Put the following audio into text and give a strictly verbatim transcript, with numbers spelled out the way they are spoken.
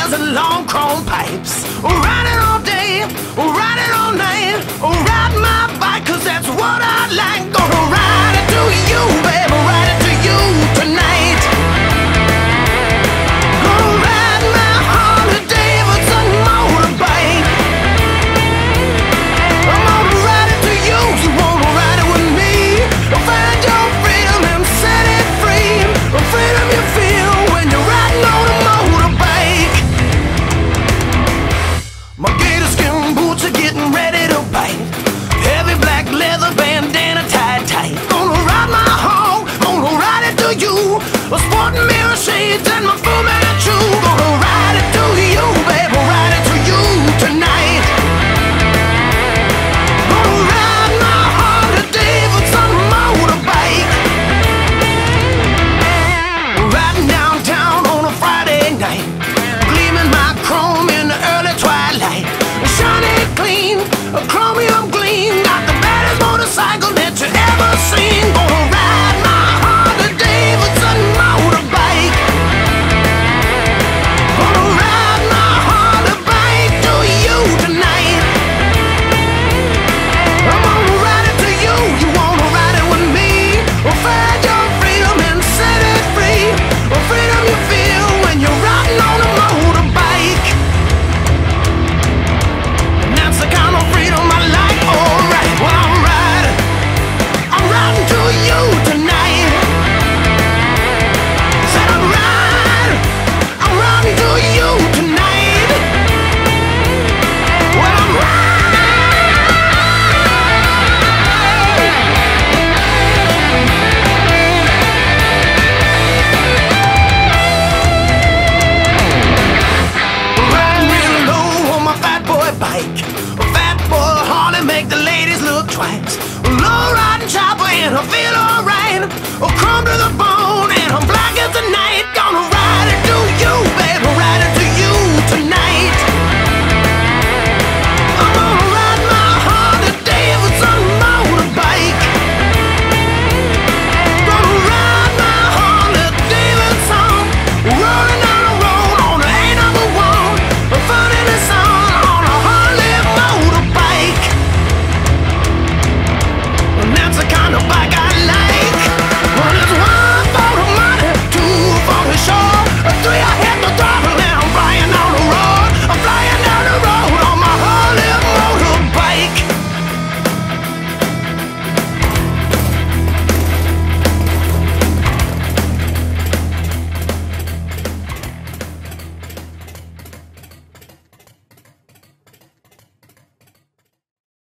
cars and long chrome pipes. Riding all day, riding all night, ride my bike, cause that's what I like. Gonna ride it to you, baby, ride it to you tonight. Gonna ride my Harley Davidson motorbike. I'm gonna ride it to you, you wanna ride it with me. Find your freedom and set it free. The freedom you feel when you're riding on a motorbike. My gator skin boots are getting ready to bite. Heavy black leather bandana tied tight. Gonna ride my hog, gonna ride it to you. A sporting mirror shades and my Fu Manchu.